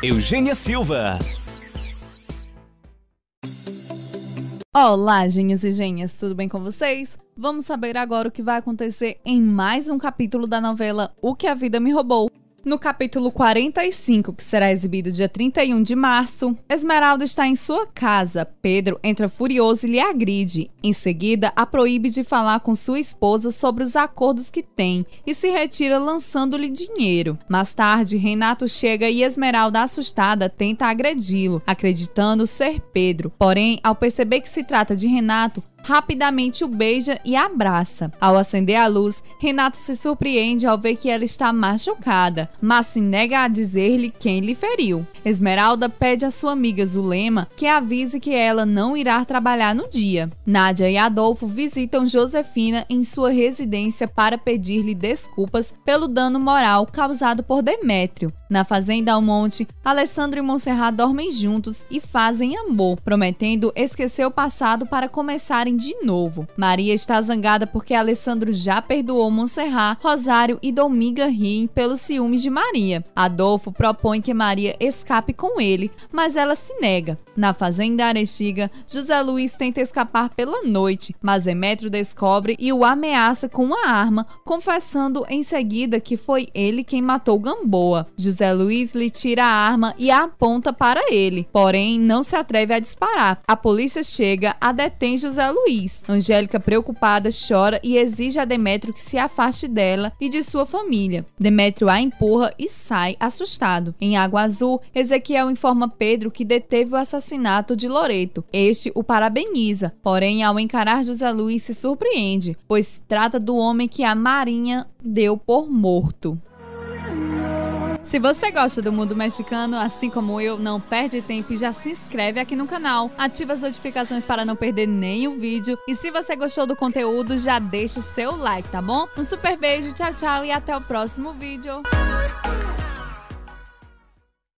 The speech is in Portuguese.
Eugênia Silva. Olá, gênios e gênias, tudo bem com vocês? Vamos saber agora o que vai acontecer em mais um capítulo da novela O que a Vida Me Roubou. No capítulo 45, que será exibido dia 31 de março, Esmeralda está em sua casa. Pedro entra furioso e lhe agride. Em seguida, a proíbe de falar com sua esposa sobre os acordos que tem e se retira lançando-lhe dinheiro. Mais tarde, Renato chega e Esmeralda, assustada, tenta agredi-lo, acreditando ser Pedro. Porém, ao perceber que se trata de Renato, rapidamente o beija e abraça. Ao acender a luz, Renato se surpreende ao ver que ela está machucada, mas se nega a dizer-lhe quem lhe feriu. Esmeralda pede à sua amiga Zulema que avise que ela não irá trabalhar no dia. Nádia e Adolfo visitam Josefina em sua residência para pedir-lhe desculpas pelo dano moral causado por Demétrio. Na fazenda Almonte, Alessandro e Monserrat dormem juntos e fazem amor, prometendo esquecer o passado para começarem de novo. Maria está zangada porque Alessandro já perdoou Monserrat, Rosário e Dominga riem pelos ciúmes de Maria. Adolfo propõe que Maria escape com ele, mas ela se nega. Na fazenda Arestiga, José Luiz tenta escapar pela noite, mas Demétrio descobre e o ameaça com uma arma, confessando em seguida que foi ele quem matou Gamboa. José Luiz lhe tira a arma e a aponta para ele, porém não se atreve a disparar. A polícia chega, a detém José Luiz. Angélica, preocupada, chora e exige a Demétrio que se afaste dela e de sua família. Demétrio a empurra e sai assustado. Em Água Azul, Ezequiel informa Pedro que deteve o assassinato de Loreto. Este o parabeniza, porém ao encarar José Luiz se surpreende, pois se trata do homem que a Marinha deu por morto. Se você gosta do mundo mexicano, assim como eu, não perde tempo e já se inscreve aqui no canal. Ativa as notificações para não perder nenhum vídeo. E se você gostou do conteúdo, já deixa seu like, tá bom? Um super beijo, tchau, tchau e até o próximo vídeo.